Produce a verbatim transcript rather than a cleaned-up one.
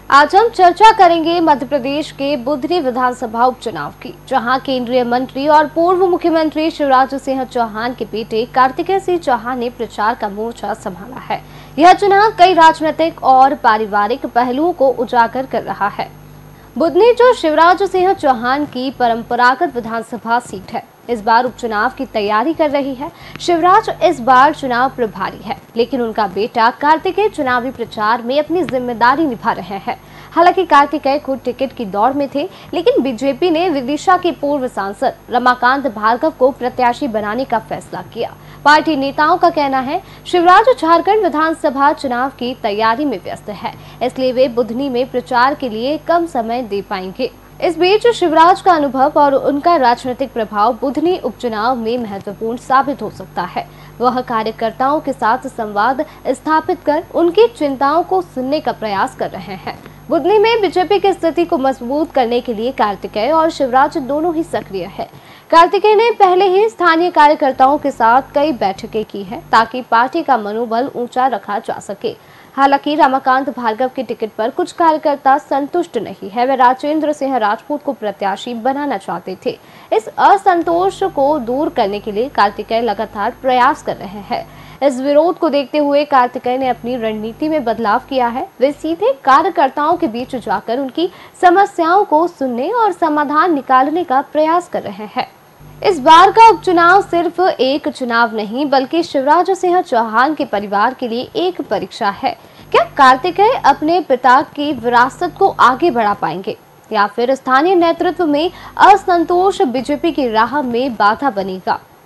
आज हम चर्चा करेंगे मध्य प्रदेश के बुधनी विधानसभा उपचुनाव की, जहां केंद्रीय मंत्री और पूर्व मुख्यमंत्री शिवराज सिंह चौहान के बेटे कार्तिकेय सिंह चौहान ने प्रचार का मोर्चा संभाला है। यह चुनाव कई राजनीतिक और पारिवारिक पहलुओं को उजागर कर रहा है। बुधनी जो शिवराज सिंह चौहान की परंपरागत विधानसभा सीट है, इस बार उपचुनाव की तैयारी कर रही है। शिवराज इस बार चुनाव प्रभारी है, लेकिन उनका बेटा कार्तिकेय चुनावी प्रचार में अपनी जिम्मेदारी निभा रहे हैं। हालांकि कार्तिकेय खुद टिकट की दौड़ में थे, लेकिन बीजेपी ने विदिशा के पूर्व सांसद रमाकांत भार्गव को प्रत्याशी बनाने का फैसला किया। पार्टी नेताओं का कहना है शिवराज झारखंड विधानसभा चुनाव की तैयारी में व्यस्त है, इसलिए वे बुधनी में प्रचार के लिए कम समय दे पाएंगे। इस बीच शिवराज का अनुभव और उनका राजनीतिक प्रभाव बुधनी उपचुनाव में महत्वपूर्ण साबित हो सकता है। वह कार्यकर्ताओं के साथ संवाद स्थापित कर उनकी चिंताओं को सुनने का प्रयास कर रहे हैं। बुधनी में बीजेपी की स्थिति को मजबूत करने के लिए कार्तिकेय और शिवराज दोनों ही सक्रिय है। कार्तिकेय ने पहले ही स्थानीय कार्यकर्ताओं के साथ कई बैठकें की है, ताकि पार्टी का मनोबल ऊंचा रखा जा सके। हालांकि रमाकांत भार्गव के टिकट पर कुछ कार्यकर्ता संतुष्ट नहीं है। वे राजेंद्र सिंह राजपूत को प्रत्याशी बनाना चाहते थे। इस असंतोष को दूर करने के लिए कार्तिकेय लगातार प्रयास कर रहे हैं। इस विरोध को देखते हुए कार्तिकेय ने अपनी रणनीति में बदलाव किया है। वे सीधे कार्यकर्ताओं के बीच जाकर उनकी समस्याओं को सुनने और समाधान निकालने का प्रयास कर रहे हैं। इस बार का उपचुनाव सिर्फ एक चुनाव नहीं, बल्कि शिवराज सिंह चौहान के परिवार के लिए एक परीक्षा है। क्या कार्तिकेय अपने पिता की विरासत को आगे बढ़ा पाएंगे, या फिर स्थानीय नेतृत्व में असंतोष बीजेपी की राह में बाधा बनेगा?